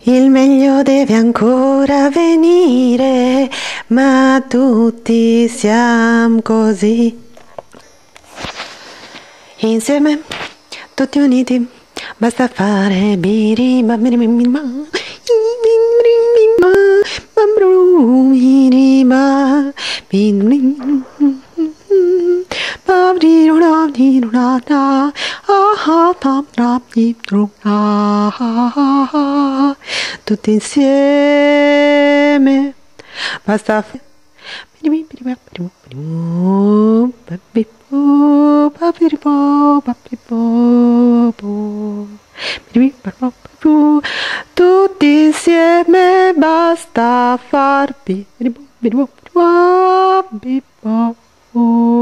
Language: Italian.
Il meglio deve ancora venire, ma tutti siamo così. Insieme, tutti uniti, basta fare birima, birima, birima, tutti insieme, basta tutti insieme basta far